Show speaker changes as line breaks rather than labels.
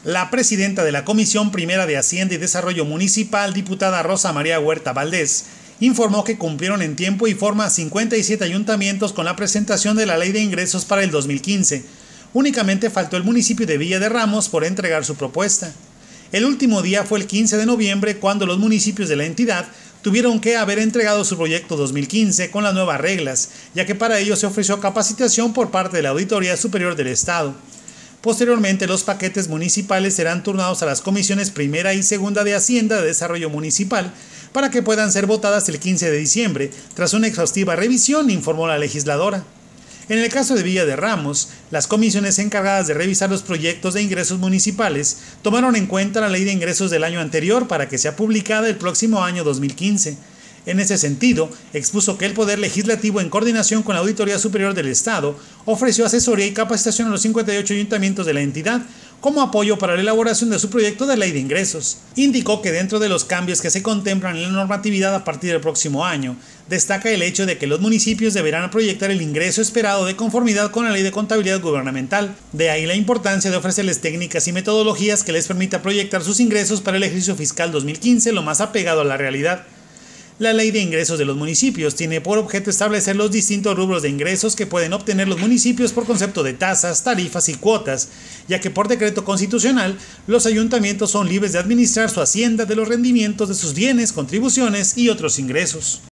La presidenta de la Comisión Primera de Hacienda y Desarrollo Municipal, diputada Rosa María Huerta Valdés, informó que cumplieron en tiempo y forma 57 ayuntamientos con la presentación de la Ley de Ingresos para el 2015. Únicamente faltó el municipio de Villa de Ramos por entregar su propuesta. El último día fue el 15 de noviembre, cuando los municipios de la entidad tuvieron que haber entregado su proyecto 2015 con las nuevas reglas, ya que para ello se ofreció capacitación por parte de la Auditoría Superior del Estado. Posteriormente, los paquetes municipales serán turnados a las comisiones primera y segunda de Hacienda de Desarrollo Municipal para que puedan ser votadas el 15 de diciembre, tras una exhaustiva revisión, informó la legisladora. En el caso de Villa de Ramos, las comisiones encargadas de revisar los proyectos de ingresos municipales tomaron en cuenta la Ley de Ingresos del año anterior para que sea publicada el próximo año 2015. En ese sentido, expuso que el Poder Legislativo, en coordinación con la Auditoría Superior del Estado, ofreció asesoría y capacitación a los 58 ayuntamientos de la entidad como apoyo para la elaboración de su proyecto de ley de ingresos. Indicó que dentro de los cambios que se contemplan en la normatividad a partir del próximo año, destaca el hecho de que los municipios deberán proyectar el ingreso esperado de conformidad con la Ley de Contabilidad Gubernamental. De ahí la importancia de ofrecerles técnicas y metodologías que les permita proyectar sus ingresos para el ejercicio fiscal 2015 lo más apegado a la realidad. La Ley de Ingresos de los municipios tiene por objeto establecer los distintos rubros de ingresos que pueden obtener los municipios por concepto de tasas, tarifas y cuotas, ya que por decreto constitucional los ayuntamientos son libres de administrar su hacienda de los rendimientos de sus bienes, contribuciones y otros ingresos.